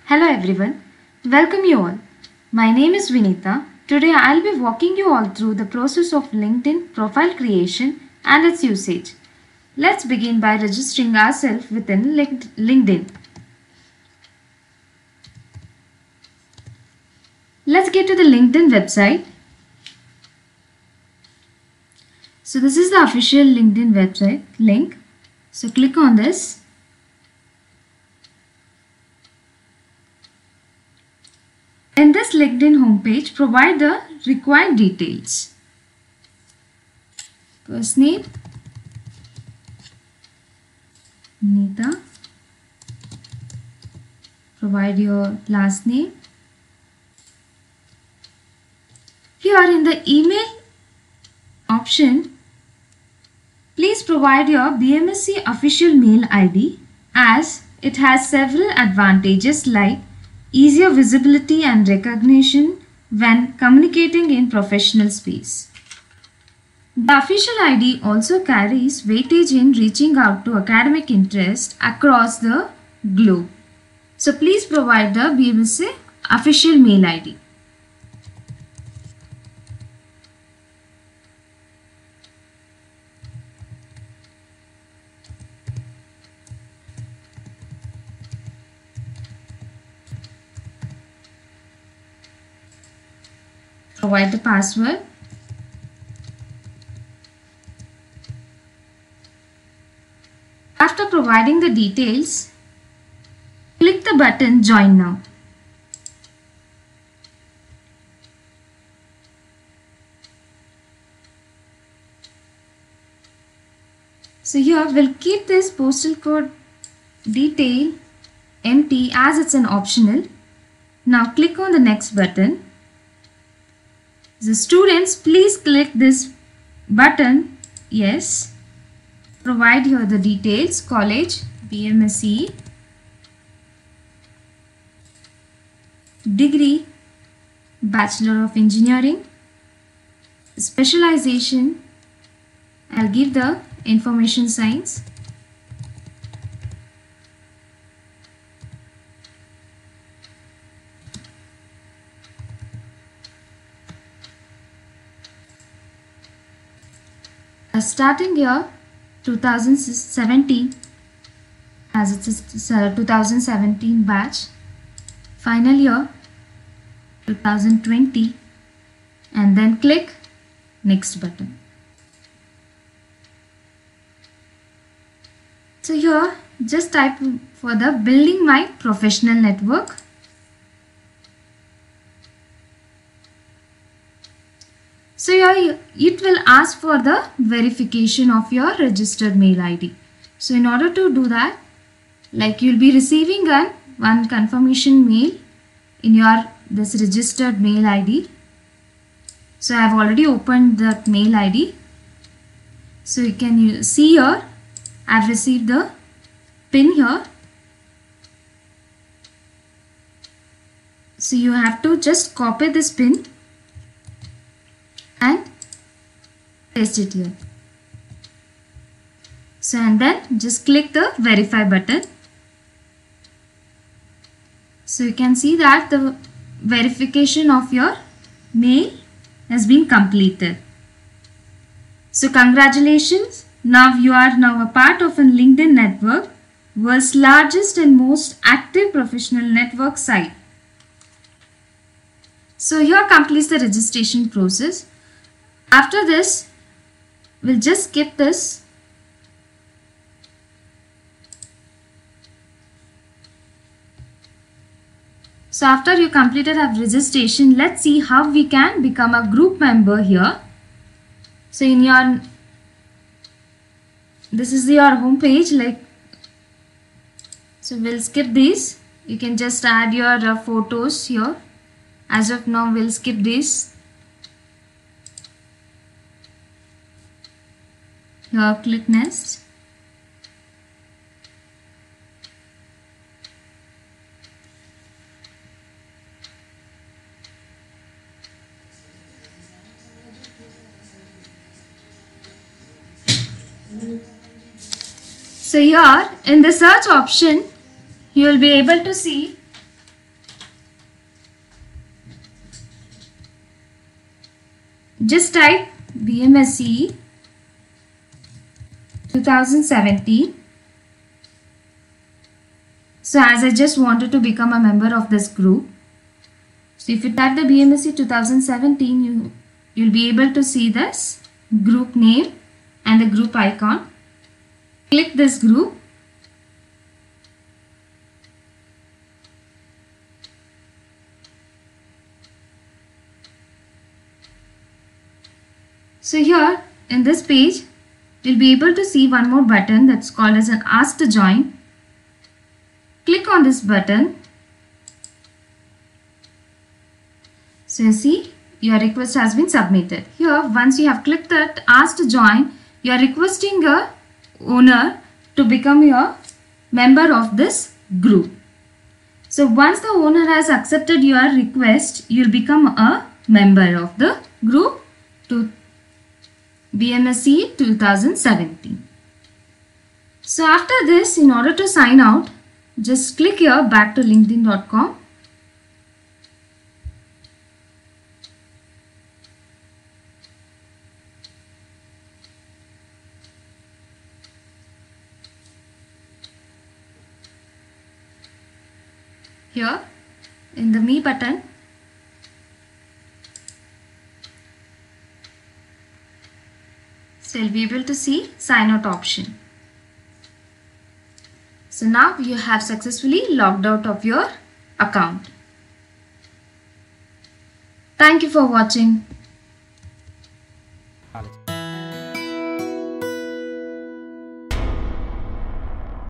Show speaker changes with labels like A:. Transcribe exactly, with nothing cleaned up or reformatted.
A: Hello everyone, welcome you all. My name is Vinita. Today I'll be walking you all through the process of LinkedIn profile creation and its usage. Let's begin by registering ourselves within LinkedIn. Let's get to the LinkedIn website. So this is the official LinkedIn website link. So click on this. In this LinkedIn homepage, provide the required details. First name, Nita. Provide your last name. Here in the email option, please provide your B M S C official mail I D as it has several advantages like easier visibility and recognition when communicating in professional space. The official I D also carries weightage in reaching out to academic interest across the globe. So please provide the B M S C official mail I D. Provide the password. After providing the details, click the button Join Now. So here we'll keep this postal code detail empty as it's an optional. Now click on the next button. The students, please click this button Yes. Provide here the details: college, B M S C, degree, Bachelor of Engineering, specialization. I'll give the information science. Starting year two thousand seventeen, as it is uh, two thousand seventeen batch, final year two thousand twenty, and then click next button. So here just type for the building my professional network. So here it will ask for the verification of your registered mail I D. So in order to do that, like you'll be receiving an one confirmation mail in your this registered mail I D. So I have already opened that mail I D. So you can see here I have received the pin here. So you have to just copy this pin and paste it here. So and then just click the verify button. So you can see that the verification of your mail has been completed. So congratulations, now you are now a part of a LinkedIn network, world's largest and most active professional network site. So here completes the registration process. After this, we'll just skip this. So after you completed our registration, let's see how we can become a group member here. So in your, this is your home page, like, so we'll skip these. You can just add your uh, photos here. As of now, we'll skip this. Here click next. So here in the search option, you will be able to see just type B M S C twenty seventeen. So as I just wanted to become a member of this group, so if you type the B M S C twenty seventeen, you you'll be able to see this group name and the group icon. Click this group. So here in this page, you'll be able to see one more button that's called as an Ask to Join. Click on this button. So you see your request has been submitted. Here once you have clicked that Ask to Join, you are requesting a owner to become your member of this group. So once the owner has accepted your request, you'll become a member of the group to B M S C twenty seventeen. So after this, in order to sign out, just click here back to linkedin dot com. Here in the Me button, so you'll be able to see sign out option. So now you have successfully logged out of your account. Thank you for watching.